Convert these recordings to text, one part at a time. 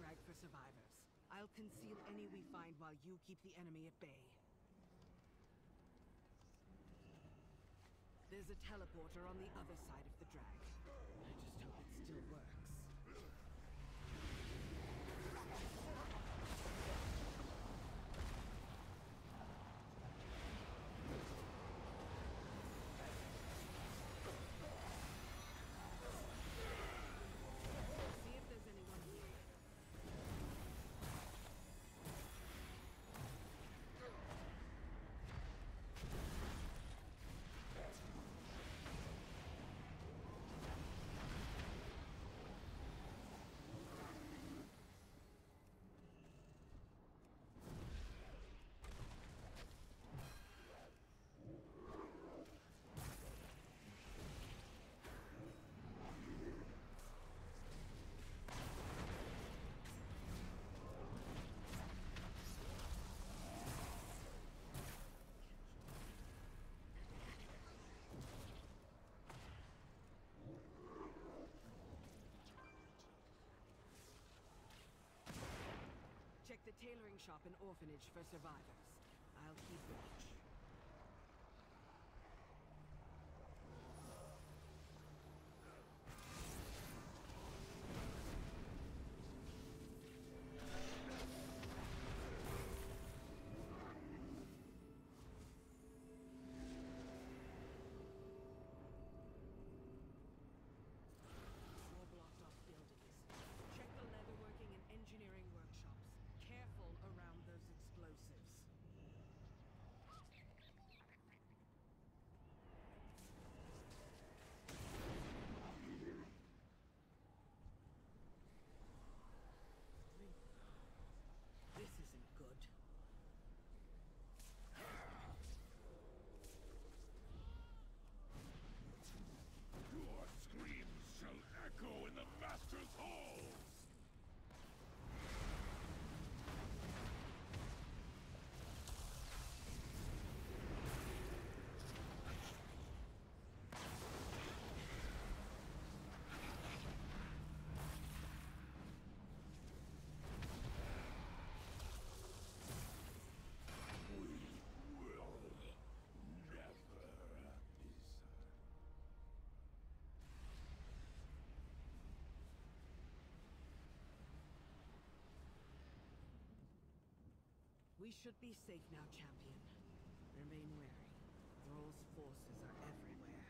airstrike for survivors. I'll conceal any we find while you keep the enemy at bay. There's a teleporter on the other side of the drag. I just hope it still works. See if there's anyone here. Check the tailoring shop and orphanage for survivors. I'll keep watch. More blocked off buildings. Check the leatherworking and engineering workshops. Careful around those explosives. This isn't good. Your screams shall echo in the Master's halls! We should be safe now, champion. Remain wary. Thrall's forces are everywhere.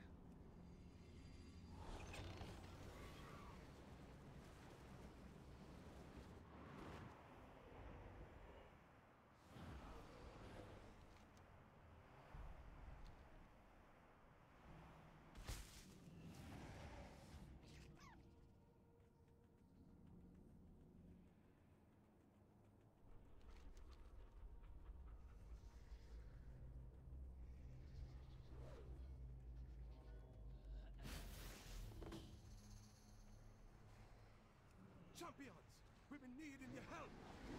Champions! We've been needing your help!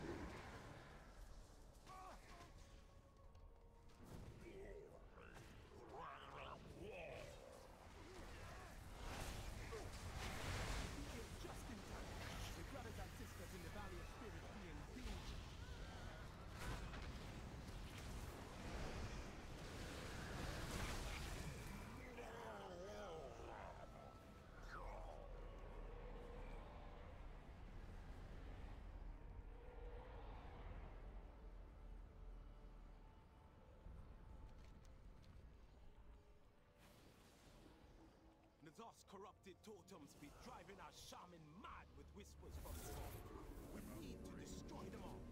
Just in time. The brothers and sisters in the Valley of Spirit being danger. Nazar's corrupted totems be driving our shaman mad with whispers from the top. We need to destroy them all.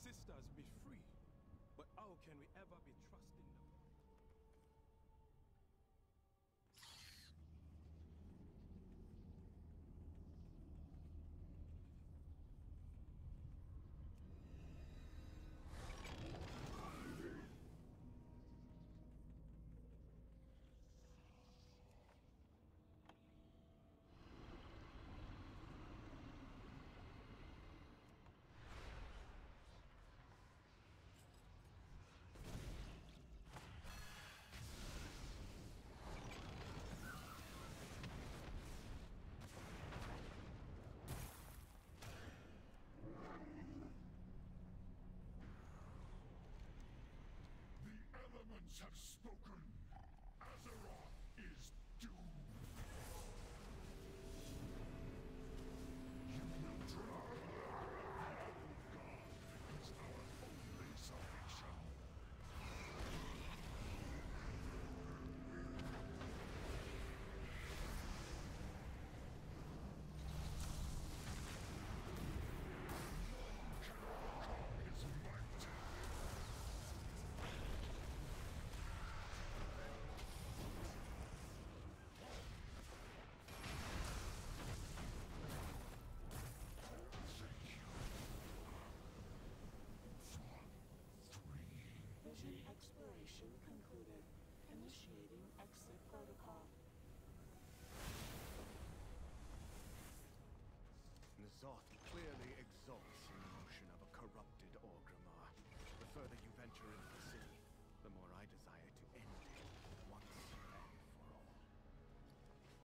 sisters be free, but how can we ever be trusting them? Have spoken. Azeroth is doomed. You will drown. God is our only salvation. None can overcome his might. Vision exploration concluded. Initiating exit protocol. N'Zoth clearly exults in the notion of a corrupted Orgrimmar. The further you venture into the city,